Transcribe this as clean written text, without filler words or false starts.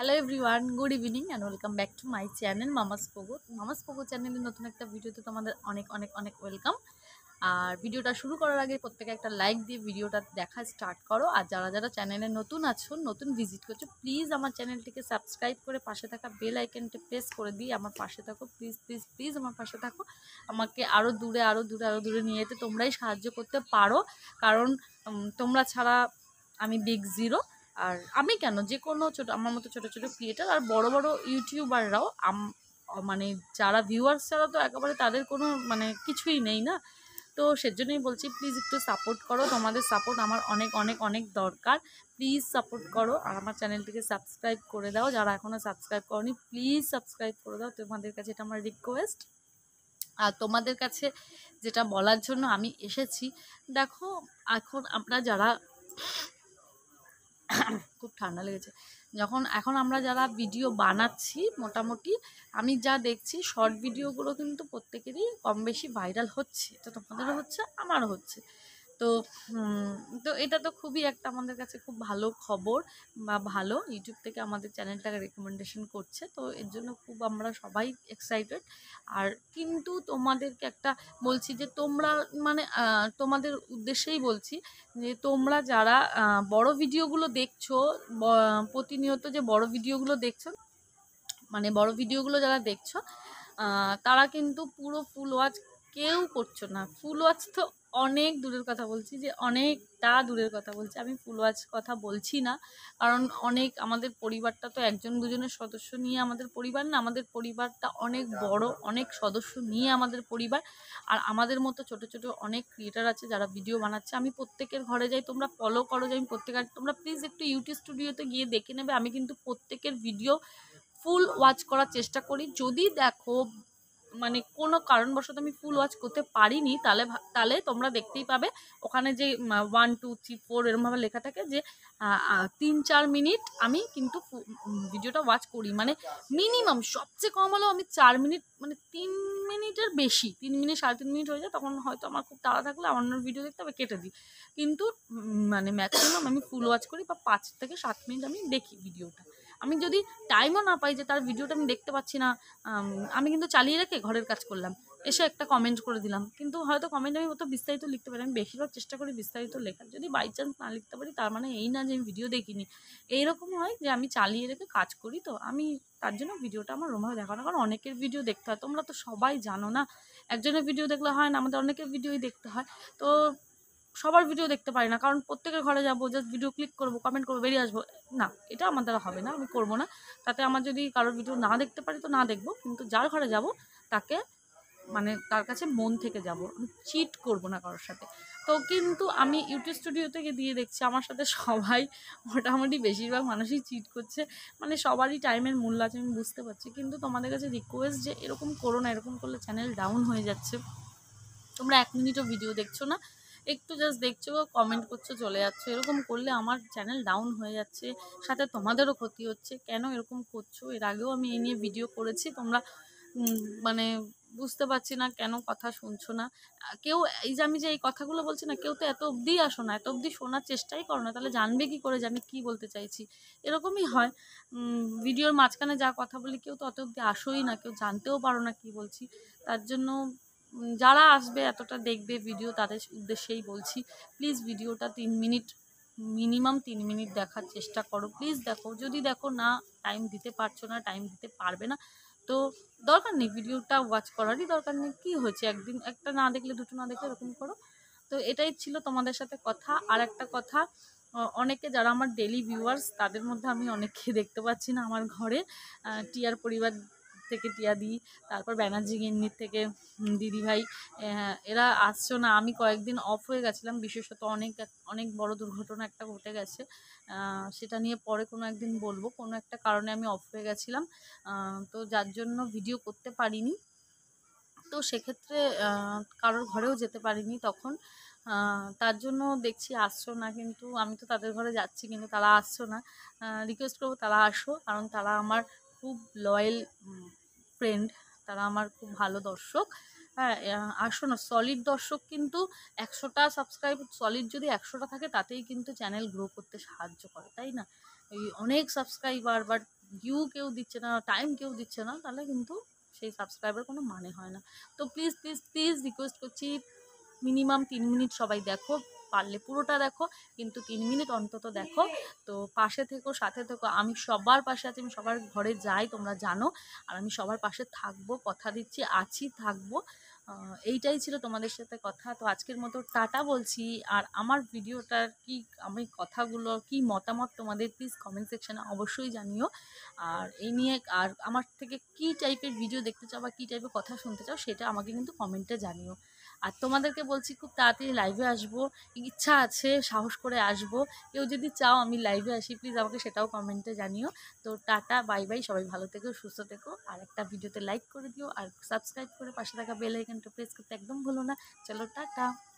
Hello everyone, good evening and welcome back to my channel mama's Pogo চ্যানেলের নতুন একটা ভিডিওতে তোমাদের অনেক অনেক অনেক ওয়েলকাম। আর ভিডিওটা শুরু করার আগে প্রত্যেকে একটা লাইক দিয়ে ভিডিওটা দেখা স্টার্ট করো। আর যারা যারা চ্যানেলে নতুন আছো, নতুন ভিজিট করছো, প্লিজ আমার চ্যানেলটিকে সাবস্ক্রাইব করে পাশে থাকা বেল আইকনটি প্রেস করে দিয়ে আমার পাশে থাকো। প্লিজ প্লিজ প্লিজ আমার পাশে থাকো। আমাকে আরও দূরে আরও দূরে আরও দূরে নিয়ে যেতে তোমরাই সাহায্য করতে পারো, কারণ তোমরা ছাড়া আমি বিগ জিরো। আর আমি কেন, যে কোনো ছোটো আমার মতো ছোটো ছোটো ক্রিয়েটার আর বড় বড় ইউটিউবাররাও মানে যারা ভিউয়ার্স ছাড়া তো একেবারে তাদের কোনো মানে কিছুই নেই না। তো সেজন্যই বলছি, প্লিজ একটু সাপোর্ট করো, তোমাদের সাপোর্ট আমার অনেক অনেক অনেক দরকার। প্লিজ সাপোর্ট করো আর আমার চ্যানেলটিকে সাবস্ক্রাইব করে দাও। যারা এখনও সাবস্ক্রাইব করনি প্লিজ সাবস্ক্রাইব করে দাও, তোমাদের কাছে এটা আমার রিকোয়েস্ট। আর তোমাদের কাছে যেটা বলার জন্য আমি এসেছি, দেখো এখন আমরা যারা খুব ঠান্ডা লেগেছে, এখন আমরা যারা ভিডিও বানাচ্ছি, মোটামুটি আমি যা দেখছি শর্ট ভিডিওগুলো কিন্তু প্রত্যেকেরই কম বেশি ভাইরাল হচ্ছে। তো তোমাদেরও হচ্ছে, আমারও হচ্ছে। তো তো এটা তো খুবই একটা আমাদের কাছে খুব ভালো খবর, বা ভালো ইউটিউব থেকে আমাদের চ্যানেলটাকে রেকমেন্ডেশন করছে, তো এর জন্য খুব আমরা সবাই এক্সাইটেড। আর কিন্তু তোমাদেরকে একটা বলছি যে তোমরা মানে তোমাদের উদ্দেশ্যেই বলছি যে তোমরা যারা বড় ভিডিওগুলো দেখছো, প্রতিনিয়ত যে বড় ভিডিওগুলো দেখছো, মানে বড় ভিডিওগুলো যারা দেখছো, তারা কিন্তু পুরো ফুল ওয়াচ কেউ করছো না। ফুল ওয়াচ তো অনেক দূরের কথা বলছি, যে অনেকটা দূরের কথা বলছি, আমি ফুল ওয়াচ কথা বলছি না। কারণ অনেক আমাদের পরিবারটা তো একজন দুজনের সদস্য নিয়ে আমাদের পরিবার না, আমাদের পরিবারটা অনেক বড়, অনেক সদস্য নিয়ে আমাদের পরিবার। আর আমাদের মতো ছোট ছোট অনেক ক্রিয়েটার আছে যারা ভিডিও বানাচ্ছে। আমি প্রত্যেকের ঘরে যাই, তোমরা ফলো করো যে আমি প্রত্যেকের, তোমরা প্লিজ একটু ইউটিউব স্টুডিওতে গিয়ে দেখে নেবে। আমি কিন্তু প্রত্যেকের ভিডিও ফুল ওয়াচ করার চেষ্টা করি। যদি দেখো মানে কোনো কারণবশত আমি ফুল ওয়াচ করতে পারিনি, তাহলে তোমরা দেখতেই পাবে ওখানে যে 1 2 3 4 এরমভাবে লেখা থাকে যে 3-4 মিনিট আমি কিন্তু ভিডিওটা ওয়াচ করি। মানে মিনিমাম সবচেয়ে কম হলেও আমি 4 মিনিট, মানে 3 মিনিটের বেশি, 3 মিনিট 3.5 মিনিট হয়ে যায়, তখন হয়তো আমার খুব তাড়া থাকলে অন্য ভিডিও দেখতে হবে, কেটে দিই। কিন্তু মানে ম্যাক্সিমাম আমি ফুল ওয়াচ করি, বা 5 থেকে 7 মিনিট আমি দেখি ভিডিওটা। আমি যদি টাইমও না পাই যে তার ভিডিওটা আমি দেখতে পাচ্ছি না, আমি কিন্তু চালিয়ে রেখে ঘরের কাজ করলাম, এসে একটা কমেন্ট করে দিলাম, কিন্তু হয়তো কমেন্ট আমি অত বিস্তারিত লিখতে পারি, আমি বেশিরভাগ চেষ্টা করি বিস্তারিত লেখার। যদি বাই চান্স না লিখতে পারি তার মানে এই না যে আমি ভিডিও দেখিনি। এইরকম হয় যে আমি চালিয়ে রেখে কাজ করি, তো আমি তার জন্য ভিডিওটা আমার ওরমভাবে দেখা না। কারণ অনেকের ভিডিও দেখতে হয়, তোমরা তো সবাই জানো না, একজনের ভিডিও দেখলে হয় না, আমাদের অনেকের ভিডিওই দেখতে হয়। তো সবার ভিডিও দেখতে পারি না, কারণ প্রত্যেকের ঘরে যাবো, জাস্ট ভিডিও ক্লিক করবো, কমেন্ট করবো, বেরিয়ে আসবো, না, এটা আমার দ্বারা হবে না, আমি করবো না। তাতে আমার যদি কারোর ভিডিও না দেখতে পারি তো না দেখবো, কিন্তু যার ঘরে যাব তাকে মানে তার কাছে মন থেকে যাব, চিট করবো না কারোর সাথে। তো কিন্তু আমি ইউটিউব স্টুডিও থেকে দিয়ে দেখছি আমার সাথে সবাই মোটামুটি বেশিরভাগ মানুষই চিট করছে। মানে সবারই টাইমের মূল্য আছে, আমি বুঝতে পারছি, কিন্তু তোমাদের কাছে রিকোয়েস্ট যে এরকম করো না, এরকম করলে চ্যানেল ডাউন হয়ে যাচ্ছে। তোমরা 1 মিনিটও ভিডিও দেখছো না, একটু জাস্ট দেখছো, কমেন্ট করছো, চলে যাচ্ছে, এরকম করলে আমার চ্যানেল ডাউন হয়ে যাচ্ছে, সাথে তোমাদেরও ক্ষতি হচ্ছে। কেন এরকম করছো? এর আগেও আমি এই নিয়ে ভিডিও করেছি, তোমরা মানে বুঝতে পারছি না কেন কথা শুনছো না। কেউ এই যে আমি যে এই কথাগুলো বলছি না, কেউ তো এত অবধি আসো না, এত অবধি শোনার চেষ্টাই করো না, তাহলে জানবে কি করে যে আমি কী বলতে চাইছি? এরকমই হয়, ভিডিওর মাঝখানে যা কথা বলি কেউ তো অত অবধি আসোই না, কেউ জানতেও পারো না কী বলছি। তার জন্য যারা আসবে এতটা দেখবে ভিডিও, তাদের উদ্দেশ্যেই বলছি, প্লিজ ভিডিওটা 3 মিনিট, মিনিমাম 3 মিনিট দেখার চেষ্টা করো। প্লিজ দেখো, যদি দেখো না টাইম দিতে পারছো না, টাইম দিতে পারবে না, তো দরকার নেই ভিডিওটা ওয়াচ করারই দরকার নেই। কী হয়েছে, একদিন একটা না দেখলে, দুটো না দেখলে এরকম করো। তো এটাই ছিল তোমাদের সাথে কথা। আর একটা কথা, অনেকে যারা আমার ডেলি ভিউয়ার্স, তাদের মধ্যে আমি অনেককে দেখতে পাচ্ছি না আমার ঘরে। টিয়ার পরিবার থেকে টিয়াদি, তারপর ব্যানার্জি গিন্নির থেকে দিদিভাই, এরা আসছো না। আমি কয়েকদিন অফ হয়ে গেছিলাম, বিশেষত অনেক বড় দুর্ঘটনা একটা ঘটে গেছে, সেটা নিয়ে পরে কোনো একদিন বলবো। কোনো একটা কারণে আমি অফ হয়ে গেছিলাম, তো যার জন্য ভিডিও করতে পারিনি। তো সেক্ষেত্রে কারোর ঘরেও যেতে পারিনি তখন, তার জন্য দেখছি আসছো না, কিন্তু আমি তো তাদের ঘরে যাচ্ছি, কিন্তু তারা আসছো না। রিকোয়েস্ট করবো তারা আসো, কারণ তারা আমার খুব লয়াল ফ্রেন্ড, তারা আমার খুব ভালো দর্শক। হ্যাঁ, আসো না, সলিড দর্শক কিন্তু 100টা সাবস্ক্রাইব, সলিড যদি 100টা থাকে তাতেই কিন্তু চ্যানেল গ্রো করতে সাহায্য করে, তাই না? এই অনেক সাবস্ক্রাইবার বাট ভিউ কেউ দিচ্ছে না, টাইম কেউ দিচ্ছে না, তাহলে কিন্তু সেই সাবস্ক্রাইবার কোনো মানে হয় না। তো প্লিজ প্লিজ প্লিজ রিকোয়েস্ট করছি, মিনিমাম 3 মিনিট সবাই দেখো, পারলে পুরোটা দেখো, কিন্তু 3 মিনিট অন্তত দেখো। তো পাশে থেকো, সাথে থেকো, আমি সবার পাশে আছি, আমি সবার ঘরে যাই তোমরা জানো, আর আমি সবার পাশে থাকবো, কথা দিচ্ছি, আছি, থাকবো। এইটাই ছিল তোমাদের সাথে কথা। তো আজকের মতো টাটা বলছি। আর আমার ভিডিওটার কি, আমি কথাগুলো কি মতামত তোমাদের প্লিজ কমেন্ট সেকশানে অবশ্যই জানিও। আর এই নিয়ে আর আমার থেকে কী টাইপের ভিডিও দেখতে চাও বা কী টাইপের কথা শুনতে চাও সেটা আমাকে কিন্তু কমেন্টে জানিও। আর তোমাদেরকে বলছি খুব তাড়াতাড়ি লাইভে আসবো, ইচ্ছা আছে, সাহস করে আসবো। কেউ যদি চাও আমি লাইভে আসি, প্লিজ আমাকে সেটাও কমেন্টে জানিও। তো টাটা, বাই বাই, সবাই ভালো থেকো, সুস্থ থেকো। আর একটা ভিডিওতে লাইক করে দিও, আর সাবস্ক্রাইব করে পাশে থাকা বেল আইকনটা প্রেস করতে একদম ভুলো না। চলো টাটা।